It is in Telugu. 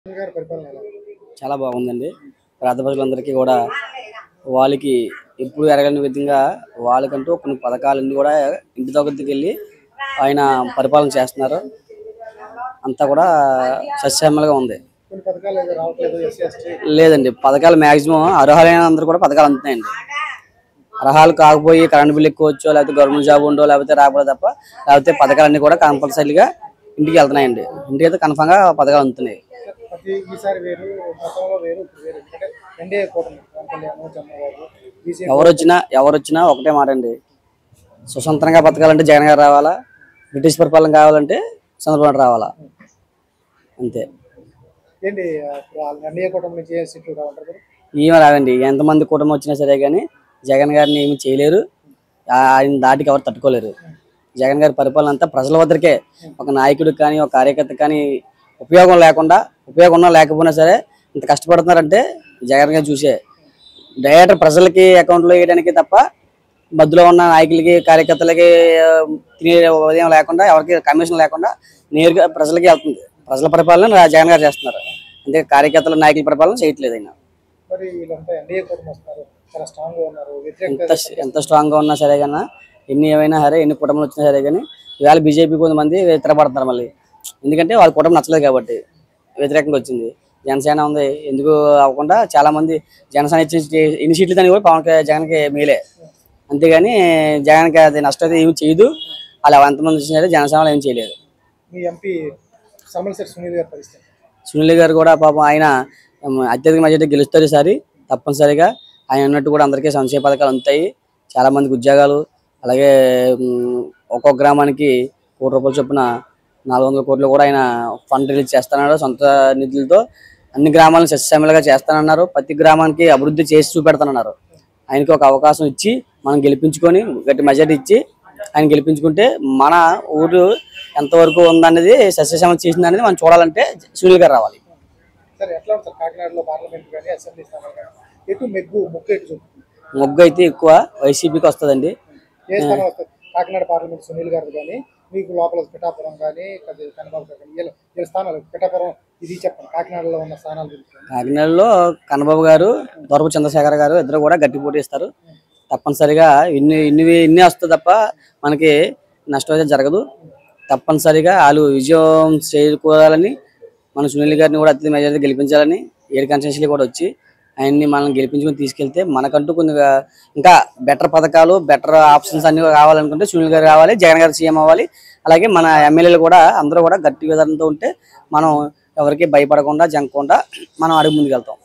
చాలా బాగుందండి. పేద ప్రజలందరికీ కూడా వాళ్ళకి ఎప్పుడు ఎరగని విధంగా వాళ్ళకంటూ కొన్ని పథకాలన్నీ కూడా ఇంటి దగ్గరికి వెళ్ళి ఆయన పరిపాలన చేస్తున్నారు. అంతా కూడా సస్యశ్యామలంగా ఉంది. లేదండి, పథకాలు మ్యాక్సిమం అర్హులైన అందరూ కూడా పథకాలు అందుతున్నాయండి. అర్హులు కాకపోయి కరెంట్ బిల్ ఎక్కువ వచ్చో లేకపోతే గవర్నమెంట్ జాబ్ ఉండో లేకపోతే రాకపోతే తప్ప లేకపోతే పథకాలన్నీ కూడా కంపల్సరీగా ఇంటికి వెళ్తున్నాయండి. ఇంటికి అయితే కన్ఫామ్గా పథకాలు అందుతున్నాయి. ఎవరొచ్చినా ఒకటే మాట అండి, స్వతంత్రంగా బతకాలంటే జగన్ గారు రావాలా, బ్రిటిష్ పరిపాలన కావాలంటే చంద్రబాబు రావాలా, అంతే. ఏమీ రాదండి, ఎంతమంది కుటుంబం వచ్చినా సరే కానీ జగన్ గారిని ఏమి చేయలేరు. ఆయన దాటికి ఎవరు తట్టుకోలేరు. జగన్ గారి పరిపాలన అంతా ప్రజల వద్దరికే. ఒక నాయకుడికి కానీ ఒక కార్యకర్త కానీ ఉపయోగం ఉన్నా లేకపోయినా సరే ఇంత కష్టపడుతున్నారంటే జగన్ గారు చూసే. డైరెక్ట్ ప్రజలకి అకౌంట్లో వేయడానికి తప్ప మధ్యలో ఉన్న నాయకులకి కార్యకర్తలకి తినే ఉదయం లేకుండా ఎవరికి కమిషన్ లేకుండా నేరుగా ప్రజలకి వెళ్తుంది. ప్రజల పరిపాలన జగన్ గారు చేస్తున్నారు, అంటే కార్యకర్తల నాయకుల పరిపాలన చేయట్లేదు. ఆయన ఎంత స్ట్రాంగ్గా ఉన్నా సరే కన్నా ఏమైనా సరే ఎన్ని కుటుంబాలు వచ్చినా సరే కానీ ఇవాళ బీజేపీ కొంతమంది వ్యతిరేకపడుతున్నారు మళ్ళీ. ఎందుకంటే వాళ్ళ కుటుంబం నచ్చలేదు కాబట్టి వ్యతిరేకంగా వచ్చింది. జనసేన ఉంది, ఎందుకు అవ్వకుండా చాలా మంది జనసేన ఎన్ని సీట్లు దాన్ని కూడా జగన్కి మేలే. అంతేగాని జగన్కి అది నష్టం అయితే ఏమి చేయదు. అలా ఎంతమంది వచ్చినా జనసేనలో ఏం చేయలేదు. సునీల్ గారు కూడా పాపం ఆయన అత్యధిక మెజారిటీ గెలుస్తారు ఈసారి తప్పనిసరిగా. ఆయన అన్నట్టు కూడా అందరికీ సంక్షేమ పథకాలు అందుతాయి, చాలా మందికి ఉద్యోగాలు, అలాగే ఒక్కొక్క గ్రామానికి ₹1 చొప్పున 400 కోట్లు కూడా ఆయన ఫండ్ రిలీజ్ చేస్తున్నారు. సొంత నిధులతో అన్ని గ్రామాలను సస్యశ్యామలంగా చేస్తానన్నారు. ప్రతి గ్రామానికి అభివృద్ధి చేసి చూపెడతానన్నారు. ఆయనకి ఒక అవకాశం ఇచ్చి మనం గెలిపించుకొని గట్టి మెజారిటీ ఇచ్చి ఆయన గెలిపించుకుంటే మన ఊరు ఎంతవరకు ఉందనేది సస్యశ్యామలం చేసిందనేది మనం చూడాలంటే సునీల్ గారు రావాలి. మొగ్గు అయితే ఎక్కువ వైసీపీకి వస్తుందండి. కాకినాడ పార్లమెంట్ సునీల్ గారు కానీ మీకు లోపల పిఠాపురం కానీ స్థానాలు పిఠాపురం ఇది చెప్పండి. కాకినాడలో ఉన్న స్థానాలు కాకినాడలో కన్నబాబు గారు, దొరపు చంద్రశేఖర్ గారు ఇద్దరు కూడా గట్టి పోటీ ఇస్తారు. తప్పనిసరిగా ఇన్ని వస్తుంది తప్ప మనకి నష్టం అయితే జరగదు. తప్పనిసరిగా వాళ్ళు విజయం చేకూరాలని మన సునీల్ గారిని కూడా అత్యధిక మెజారిటీ గెలిపించాలని 7 కాన్స్టిట్యూన్సీలు కూడా వచ్చి ఆయన్ని మనం గెలిపించుకొని తీసుకెళ్తే మనకంటూ కొన్ని ఇంకా బెటర్ పథకాలు బెటర్ ఆప్షన్స్ అన్ని కావాలనుకుంటే సునీల్ గారు రావాలి, జగన్ గారు సీఎం అవ్వాలి. అలాగే మన ఎమ్మెల్యేలు కూడా అందరూ కూడా గట్టి విధానంతో ఉంటే మనం ఎవరికి భయపడకుండా జంకకుండా మనం అడుగు ముందుకెళ్తాం.